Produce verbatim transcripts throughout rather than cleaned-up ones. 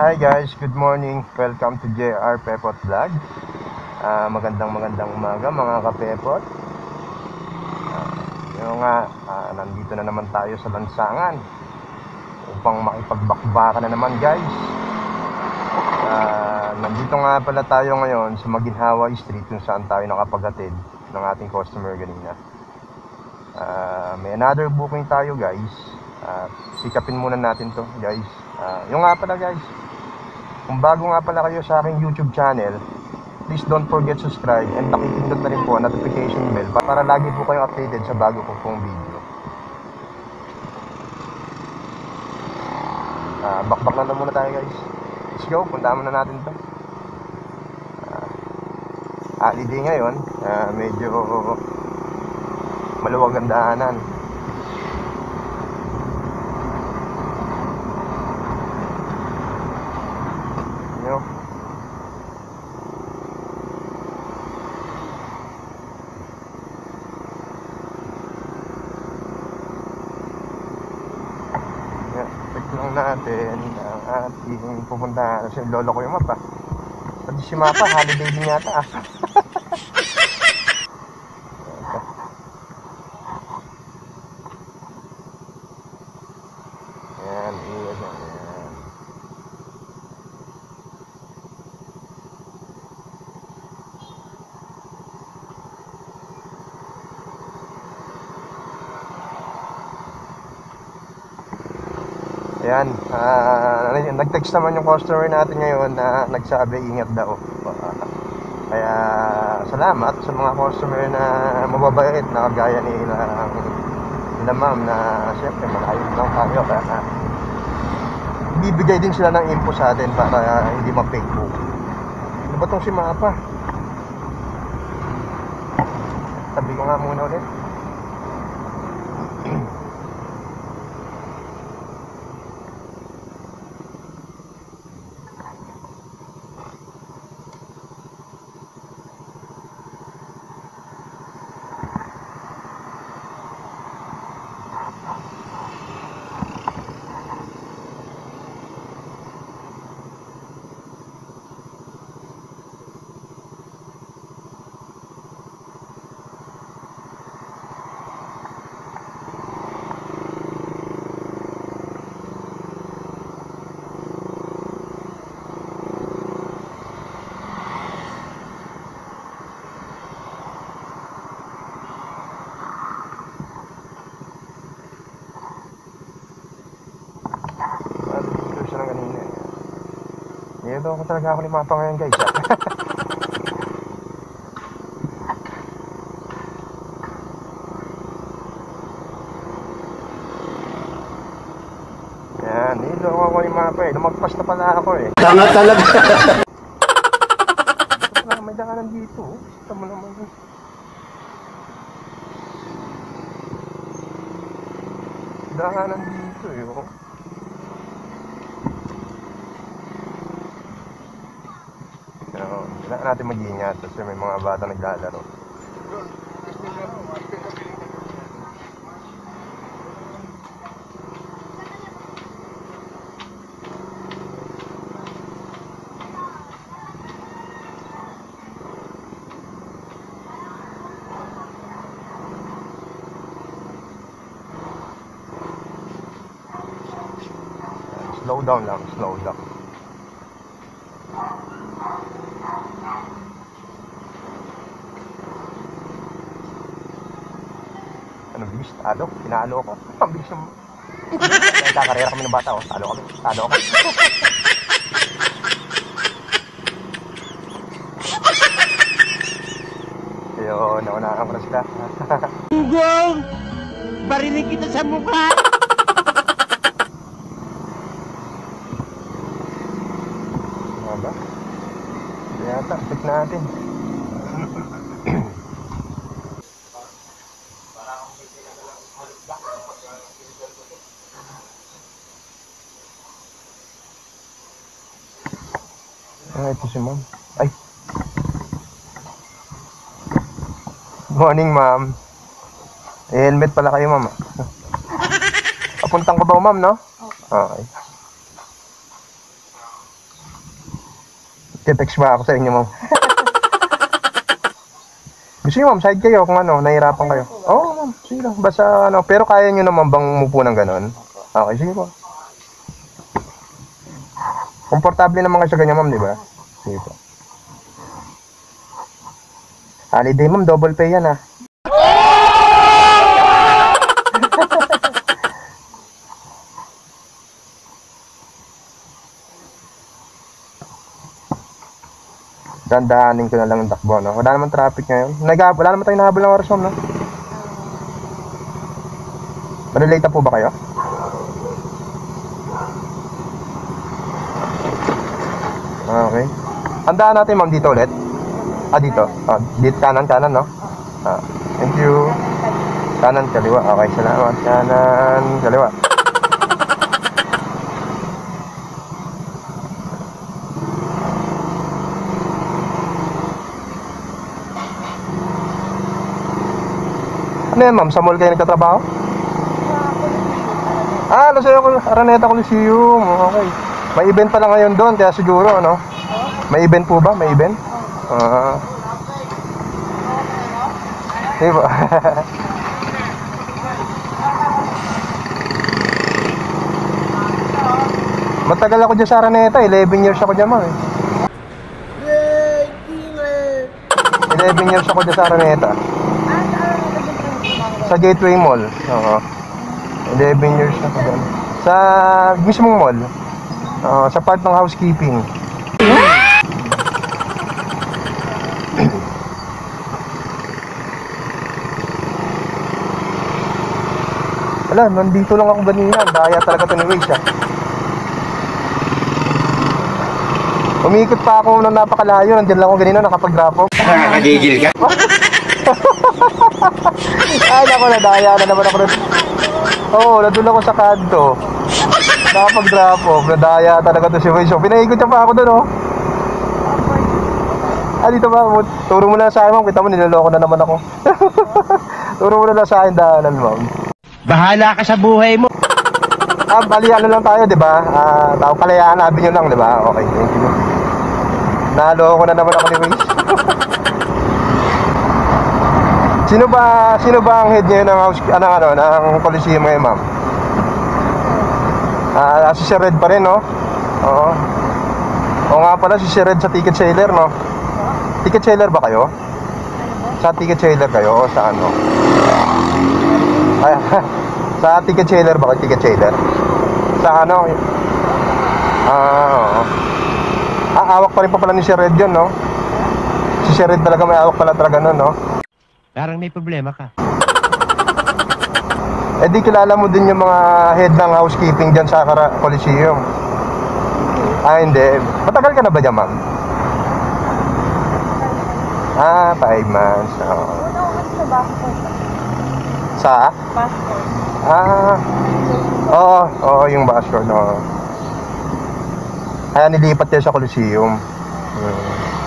Hi guys, good morning. Welcome to J R Pepot Vlog. Uh, magandang magandang umaga mga kapepot. Uh, yun nga, uh, nandito na naman tayo sa lansangan upang makipagbakbakan na naman guys. Uh, nandito nga pala tayo ngayon sa Maginhawa Street kung saan tayo nakapaghatid ng ating customer kanina. Uh, may another booking tayo guys. Uh, sikapin muna natin to guys. Uh, yung nga pala guys, kung bago nga pala kayo sa aking YouTube channel, please don't forget subscribe and pakipindot na rin po ang notification bell para lagi po kayong updated sa bago ko pong video. Uh, bakbak na lang muna tayo guys. Let's go, puntaan na natin to. Uh, holiday ngayon, uh, medyo maluwag ang daanan. Lang natin ang ating pupuntahan kasi lolo ko yung mapa. Pati si mapa, holiday din yata. Yan, iyan yan. Ayan, uh, nag-text naman yung customer natin ngayon na nagsabi ingat daw. Uh, kaya salamat sa mga customer na mababait na kagaya nila nila ma'am na siyempre malayo lang tayo kaya bibigay din sila ng info sa atin para hindi ma-fake book. Ano ba itong si Mapa? Sabi ko nga muna ulit. Ito ako talaga ako ni Mapa ngayon guys. Yan, nilo ako ni Mapa eh. Lumagpas na pala ako eh. Tanga talaga. May daanan dito. Gusto mo naman. Daanan dito eh. Oh. Kailangan natin mag-iingat kasi may mga bata naglalaro. Slow down lang, slow down. Ano, bilis, talo, pinalo ko. Ang bilis naman. Nagkakarera kami ng bata, oh. Talo kami, talo kami. Ayun, naunahan ko na sila. Ugong! Barinig kita sa mukha! Ano ba? Kaya yata, check natin. Ah, ito si ma'am. Ay! Morning ma'am. Eh, helmet pala kayo ma'am. Papuntang ko ba ma'am, no? Okay. Text ba ako sa inyo, ma'am? Gusto nyo, ma'am, side kayo kung ano, nahirapan kayo. Oo, oh, ma'am, sige lang. Basta, ano, pero kaya nyo naman bang umupo ng ganon? Okay, sige po. Komportable naman kayo sa ganyan, ma'am, di ba? Sige po. Holiday, ma'am, double pay yan, ah. Dandaanin ko na lang ang takbo, no? Wala naman traffic ngayon. Nag wala naman tayong nahabol ng oras, ma'am, no? Malilate po ba kayo? Okay. Tandaan natin, ma'am, dito ulit. Ah, dito. Ah, dito, kanan, kanan, no? Ah, thank you. Kanan, kaliwa. Okay, salamat. Kanan, kaliwa. Ano yan, ma'am? Sa mall kayo nagtatrabaho? Ah, Laseo, Araneta Coliseum. Okay. May event pala ngayon doon, kaya siguro, ano? May event po ba? May event? Ah. Diba? Matagal ako dyan sa Araneta. eleven years ako dyan, ma'am. Eh. eleven years ako dyan sa Araneta. Sa Gateway Mall. Oo. eleven years na ako dyan. Sa mismong mall. Oo, sa part ng housekeeping. Wala, nandito lang ako ganina. Daya talaga ito ni Waze, ah. Umikot pa ako nang napakalayo. Nandiyan lang ako ganina, nakapag-drop off. Nakakagigil ka? Ay, naku, nadaya na naman ako. Oo, oh, nandun ako sa kanto. Nakapag-drop off. Nadaya talaga to si Waze. So, pinaikot niya pa ako dun, oh. Ah, dito ba? Turo mo na sa akin, ma'am. Kita mo, niloloko na naman ako. Turo mo na sa akin daanan, ma'am. Bahala ka sa buhay mo. Ah, bali ano lang tayo, di ba? Ah, tao Kalayaan Avenue lang, di ba? Okay, thank you. Naloko na naman ako ni Waze. Sino ba, sino ba ang head ngayon ng house, ano, ano, ng Coliseum ngayon, ma'am? Ah, si Sir Red pa rin, no? Oo. Oo nga pala, si Sir Red sa ticket seller, no? Ticket seller ba kayo? Sa ticket seller kayo o sa ano? Ay, sa ticket seller ba kayo? Ticket seller? Sa ano? Ah, oo. Ah, awak pa rin pa pala ni Sir Red yun, no? Si Sir Red talaga may awak pala talaga nun, no? Parang may problema ka. Eh di kilala mo din yung mga head ng housekeeping dyan sa Kara Coliseum. Ah, hindi. Matagal ka na ba dyan, ma'am? Ah, five months. Oo. Sa? Ah, oo, oo, yung basket, no. Kaya nilipat niya sa Coliseum. Hmm.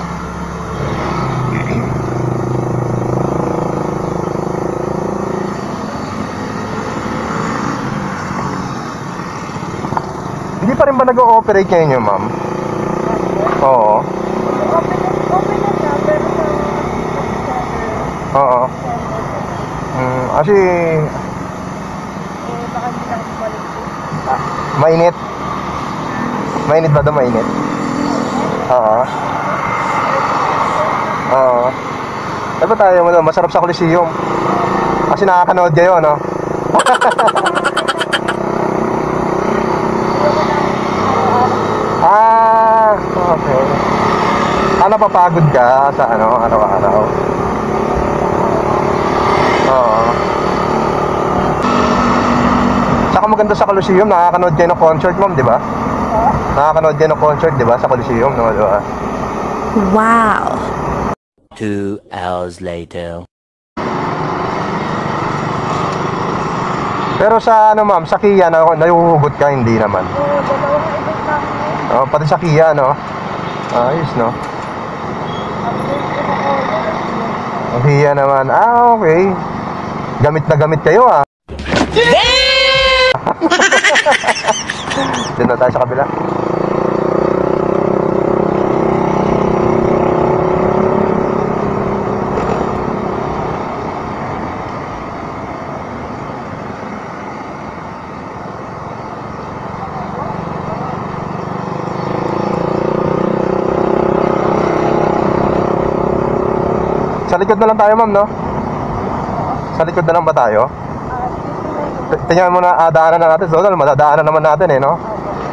Hindi pa rin ba nag-ooperate ngayon yun, ma'am? Oo. Oo. Hmm, kasi ah, mainit. Mainit ba daw, mainit? Oo. Oo. Ano ba tayo mo doon? Masarap sa Coliseum. Kasi nakakanood kayo, no? Ah, okay. Ano, papagod ka sa ano, araw-araw? Oo. Saka maganda sa Coliseum, nakakanood kayo ng concert, ma'am, di ba? Nakakanood kayo ng concert, di ba? Sa Coliseum, no? Di ba? Wow. Two hours later. Pero sa ano, ma'am, sa Kia, na, nayuhugot ka, hindi naman. Oh, pati sa Kia, no? Ayos, no? Ang Kia naman. Ah, okay. Gamit na gamit kayo, ah. Doon na tayo sa kabila. Sa likod na lang tayo, ma'am, no? Sa likod na lang ba tayo? T- Tingnan mo na, ah, daanan na natin. So, madadaanan naman natin eh, no?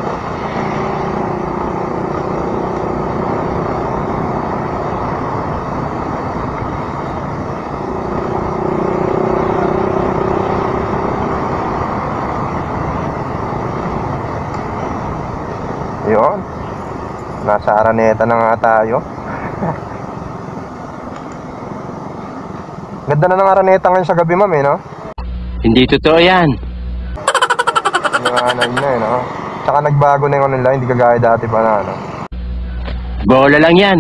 Yun. Nasa Araneta na nga tayo. Ganda na ng Araneta ngayon sa gabi, ma'am, eh, no? Hindi totoo yan. Yung anay na, eh, no? Tsaka nagbago na yung ano nila, hindi kagaya dati pa na, ano? Bola lang yan.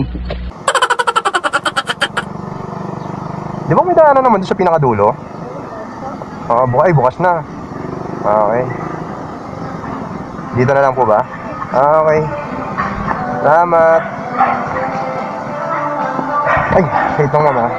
Di ba may daanan naman doon sa pinakadulo? Oo, bu- ay, bukas na. Okay. Dito na lang po ba? Okay. Salamat. Ay, ito nga ma.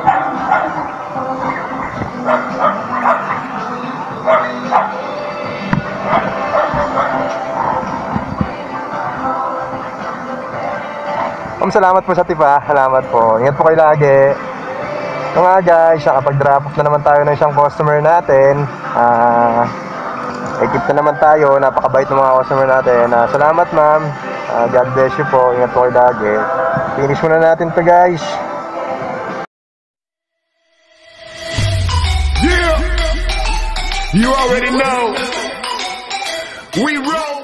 Ma'am, salamat po sa tip ha. Salamat po. Ingat po kayo lagi. Ito nga guys, nakapag-drop off na naman tayo ng isang customer natin. Ah, ekip na naman tayo. Napakabait ng mga customer natin. Ah, salamat ma'am. Ah, God bless you po. Ingat po kayo lagi. Finish muna natin to guys. Yeah, you already know. We roll.